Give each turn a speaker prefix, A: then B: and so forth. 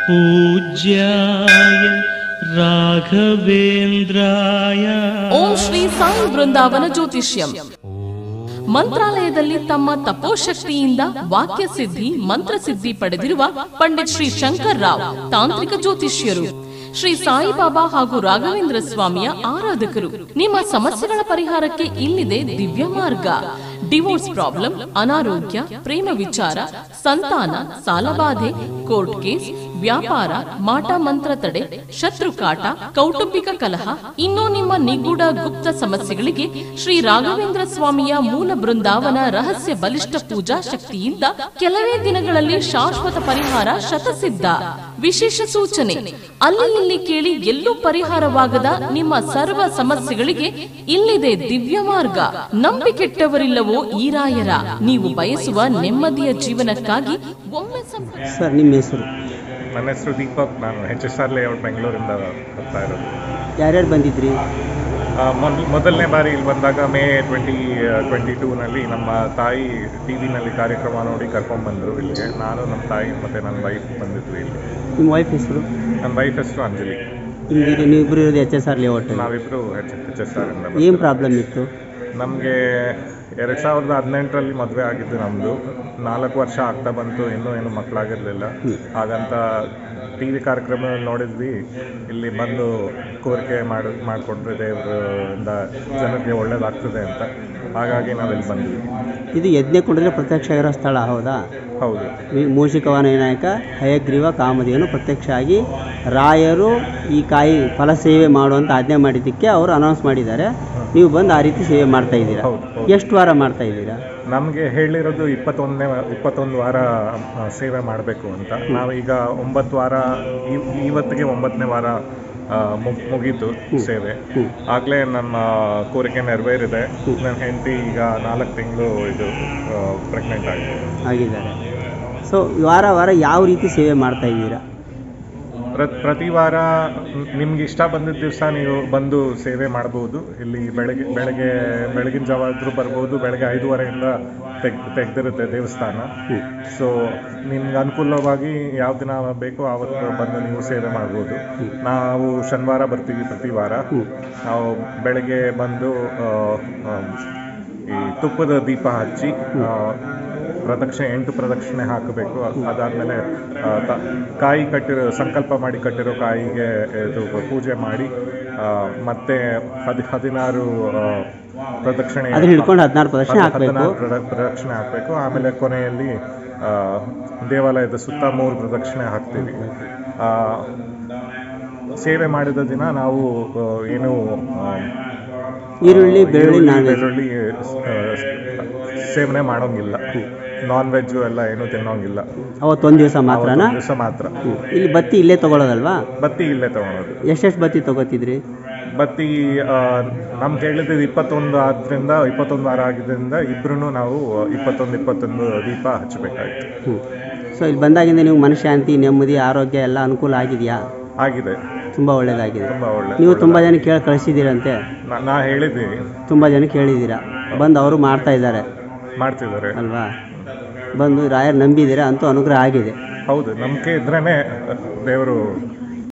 A: पूज्याय ರಾಘವೇಂದ್ರಾಯ.
B: ಓಂ ಶ್ರೀ ಸಾಯಿ ಬೃಂದಾವನ ಜ್ಯೋತಿಷ್ಯಂ. ಮಂತ್ರಾಲಯದಲ್ಲಿ ತಮ್ಮ ತಪೋಶಕ್ತಿಯಿಂದ ವಾಕ್ಯ ಸಿದ್ಧಿ ಮಂತ್ರಸಿದ್ಧಿ ಪಡೆದಿರುವ ಪಂಡಿತ್ ಶ್ರೀ ಶಂಕರ್ ರಾವ್ ತಾಂತ್ರಿಕ ಜ್ಯೋತಿಷ್ಯರು. ಶ್ರೀ ಸಾಯಿಬಾಬಾ ಹಾಗೂ ರಾಘವೇಂದ್ರ ಸ್ವಾಮಿಯ ಆರಾಧಕರು. ನಿಮ್ಮ ಸಮಸ್ಯೆಗಳ ಪರಿಹಾರಕ್ಕೆ ಇಲ್ಲಿದೆ ದಿವ್ಯ ಮಾರ್ಗ. ಡಿವೋರ್ಸ್ ಪ್ರಾಬ್ಲಮ್, ಅನಾರೋಗ್ಯ, ಪ್ರೇಮ ವಿಚಾರ, ಸಂತಾನ, ಸಾಲಬಾಧೆ, ಕೋರ್ಟ್ ಕೇಸ್, ವ್ಯಾಪಾರ, ಮಾಟ ಮಂತ್ರ ತಡೆ, ಶತ್ರುಕಾಟ, ಕೌಟುಂಬಿಕ ಕಲಹ, ಇನ್ನೂ ನಿಮ್ಮ ನಿಗೂಢ ಗುಪ್ತ ಸಮಸ್ಯೆಗಳಿಗೆ ಶ್ರೀ ರಾಘವೇಂದ್ರ ಸ್ವಾಮಿಯ ಮೂಲ ಬೃಂದಾವನ ರಹಸ್ಯ ಬಲಿಷ್ಠ ಪೂಜಾ ಶಕ್ತಿಯಿಂದ ಕೆಲವೇ ದಿನಗಳಲ್ಲಿ ಶಾಶ್ವತ ಪರಿಹಾರ ಶತಸಿದ್ಧ. ವಿಶೇಷ ಸೂಚನೆ: ಅಲ್ಲಿ ಇಲ್ಲಿ ಕೇಳಿ ಎಲ್ಲೂ ಪರಿಹಾರವಾಗದ ನಿಮ್ಮ ಸರ್ವ ಸಮಸ್ಯೆಗಳಿಗೆ ಇಲ್ಲಿದೆ ದಿವ್ಯ ಮಾರ್ಗ. ನಂಬಿಕೆಟ್ಟವರಿಲ್ಲವೋ ಈ ರಾಯರ. ನೀವು ಬಯಸುವ ನೆಮ್ಮದಿಯ ಜೀವನಕ್ಕಾಗಿ ಒಮ್ಮೆ
C: ಸರ್, ನಿಮ್ಮ ಹೆಸರು?
D: ನನ್ನ ಹೆಸರು ದೀಪಕ್. ನಾನು HSR ಲೇಔಟ್ ಬೆಂಗಳೂರಿಂದ ಬರ್ತಾ ಇರೋದು.
C: ಯಾರ್ಯಾರು ಬಂದಿದ್ರಿ?
D: ಮೊದಲನೇ ಬಾರಿ ಇಲ್ಲಿ ಬಂದಾಗ ಮೇ 2022ನಲ್ಲಿ ನಮ್ಮ ತಾಯಿ TV-ನಲ್ಲಿ ಕಾರ್ಯಕ್ರಮ ನೋಡಿ ಕರ್ಕೊಂಡ್ಬಂದರು ಇಲ್ಲಿಗೆ. ನಾನು, ನಮ್ಮ ತಾಯಿ ಮತ್ತು ನನ್ನ ವೈಫ್ ಬಂದಿದ್ವಿ ಇಲ್ಲಿ.
C: ನಿಮ್ಮ ವೈಫ್ ಹೆಸರು?
D: ನನ್ನ ವೈಫ್ ಹೆಸರು ಅಂಜಲಿ.
C: ನೀವಿಬ್ಬರು ಇರೋದು HSR ಲೇಔಟ್?
D: ನಾವಿಬ್ಬರು HSR ಇಂದ.
C: ಏನು ಪ್ರಾಬ್ಲಮ್ ಇತ್ತು?
D: ನಮಗೆ 2018ರಲ್ಲಿ ಮದುವೆ ಆಗಿದ್ದು. ನಮ್ಮದು 4 ವರ್ಷ ಆಗ್ತಾ ಬಂತು, ಇನ್ನೂ ಏನು ಮಕ್ಕಳಾಗಿರಲಿಲ್ಲ. ಹಾಗಂತ TV ಕಾರ್ಯಕ್ರಮದಲ್ಲಿ ನೋಡಿದ್ವಿ, ಇಲ್ಲಿ ಬಂದು ಕೋರಿಕೆ ಮಾಡಿಕೊಂಡ್ರೆ ದೇವರಿಂದ ಜನಕ್ಕೆ ಒಳ್ಳೇದಾಗ್ತದೆ ಅಂತ. ಹಾಗಾಗಿ ನಾವಿಲ್ಲಿ ಬಂದ್ವಿ.
C: ಇದು ಯಜ್ಞಕುಂಡದಲ್ಲಿ ಪ್ರತ್ಯಕ್ಷ ಆಗಿರೋ ಸ್ಥಳ ಹೌದಾ?
D: ಹೌದು.
C: ಮೂಷಿಕವಾಹನ ವಿನಾಯಕ ಹಯಗ್ರೀವ ಕಾಮಧೇನು ಪ್ರತ್ಯಕ್ಷ ಆಗಿ ರಾಯರು ಈ ಕಾಯಿ ಫಲ ಸೇವೆ ಮಾಡುವಂತ ಆಜ್ಞೆ ಮಾಡಿದ್ದಕ್ಕೆ ಅವರು ಅನೌನ್ಸ್ ಮಾಡಿದ್ದಾರೆ. ನೀವು ಬಂದು ಆ ರೀತಿ ಸೇವೆ ಮಾಡ್ತಾ ಇದ್ದೀರಾ. ಎಷ್ಟು ವಾರ ಮಾಡ್ತಾ ಇದ್ದೀರಾ?
D: ನಮಗೆ ಹೇಳಿರೋದು 21 ವಾರ ಸೇವೆ ಮಾಡಬೇಕು ಅಂತ. ನಾವೀಗ 9 ವಾರ, ಇವತ್ತಿಗೆ 9ನೇ ವಾರ ಮುಗೀತು ಸೇವೆ. ಆಗಲೇ ನಮ್ಮ ಕೋರಿಕೆ ನೆರವೇರಿದೆ. ನನ್ನ ಹೆಂಡತಿ ಈಗ 4 ತಿಂಗಳು ಇದು ಪ್ರೆಗ್ನೆಂಟ್
C: ಆಗಿದ್ದಾರೆ. ಸೊ ವಾರ ವಾರ ಯಾವ ರೀತಿ ಸೇವೆ ಮಾಡ್ತಾ ಇದ್ದೀರಾ?
D: ಪ್ರತಿ ವಾರ ನಿಮ್ಗೆ ಇಷ್ಟ ಬಂದಿದ್ದ ದಿವಸ ನೀವು ಬಂದು ಸೇವೆ ಮಾಡ್ಬೋದು. ಇಲ್ಲಿ ಬೆಳಗಿನ ಜಾವ ಆದರೂ ಬರ್ಬೋದು. ಬೆಳಗ್ಗೆ 5:30ಇಂದ ತೆಗ್ದಿರುತ್ತೆ ದೇವಸ್ಥಾನ. ಸೊ ನಿಮ್ಗೆ ಅನುಕೂಲವಾಗಿ ಯಾವ ದಿನ ಬೇಕೋ ಆವತ್ತು ಬಂದು ನೀವು ಸೇವೆ ಮಾಡ್ಬೋದು. ನಾವು ಶನಿವಾರ ಬರ್ತೀವಿ ಪ್ರತಿ ವಾರ. ನಾವು ಬೆಳಗ್ಗೆ ಬಂದು ಈ ತುಪ್ಪದ ದೀಪ ಹಚ್ಚಿ ಪ್ರದಕ್ಷಿಣೆ 8 ಪ್ರದಕ್ಷಿಣೆ ಹಾಕಬೇಕು. ಅದಾದಮೇಲೆ ಕಾಯಿ ಕಟ್ಟಿರೋ, ಸಂಕಲ್ಪ ಮಾಡಿ ಕಟ್ಟಿರೋ ಕಾಯಿಗೆ ಇದು ಪೂಜೆ ಮಾಡಿ ಮತ್ತೆ 16 ಪ್ರದಕ್ಷಿಣೆ
C: ಹಿಡ್ಕೊಂಡು 16
D: ಪ್ರದಕ್ಷಿಣೆ ಹಾಕಬೇಕು. ಆಮೇಲೆ ಕೊನೆಯಲ್ಲಿ ದೇವಾಲಯದ ಸುತ್ತ 3 ಪ್ರದಕ್ಷಿಣೆ ಹಾಕ್ತೀವಿ. ಸೇವೆ ಮಾಡಿದ ದಿನ ನಾವು ಏನು
C: ಈರುಳ್ಳಿ ಬೆಳ್ಳುಳ್ಳಿ
D: ಸೇವನೆ ಮಾಡೋಂಗಿಲ್ಲ. ನಾನ್ ವೆಜ್ಜು ಎಲ್ಲ ಏನು ತಿನ್ನೋಂಗಿಲ್ಲ.
C: ಅವತ್ತೊಂದು ದಿವಸ
D: ಮಾತ್ರ.
C: ಇಲ್ಲಿ ಬತ್ತಿ ಇಲ್ಲೇ ತಗೊಳ್ಳೋದಲ್ವಾ?
D: ಬತ್ತಿ ಇಲ್ಲೇ ತಗೊಳೋದು.
C: ಎಷ್ಟೆಷ್ಟು ಬತ್ತಿ ತಗೋತಿದ್ರಿ?
D: ಬತ್ತಿ ನಮ್ಗೆ ಹೇಳಿದ್ದು 21 ಆದ್ರಿಂದ 21 ವಾರ ಆಗಿದ್ದರಿಂದ ಇಬ್ರು ನಾವು 21 ದೀಪ ಹಚ್ಚಬೇಕಾಯ್ತು.
C: ಸೊ ಇಲ್ಲಿ ಬಂದಾಗಿಂದ ನೀವು ಮನಃಶಾಂತಿ, ನೆಮ್ಮದಿ, ಆರೋಗ್ಯ ಎಲ್ಲ ಅನುಕೂಲ ಆಗಿದೆಯಾ?
D: ಆಗಿದೆ,
C: ತುಂಬ ಒಳ್ಳೇದಾಗಿದೆ.
D: ಒಳ್ಳೆ.
C: ನೀವು ತುಂಬ ಜನ ಕಳಿಸಿದ್ದೀರಂತೆ?
D: ನಾ ಹೇಳಿದ್ದೀನಿ,
C: ತುಂಬ ಜನ ಕೇಳಿದ್ದೀರಾ, ಬಂದು ಅವರು ಮಾಡ್ತಿದ್ದಾರೆ ಅಲ್ವಾ? ಬಂದು ರಾಯರ್ ನಂಬಿದ್ದೀರಾ, ಅಂತೂ ಅನುಗ್ರಹ ಆಗಿದೆ.
D: ಹೌದು, ನಂಬಿಕೆ ಇದ್ರೇ ದೇವರು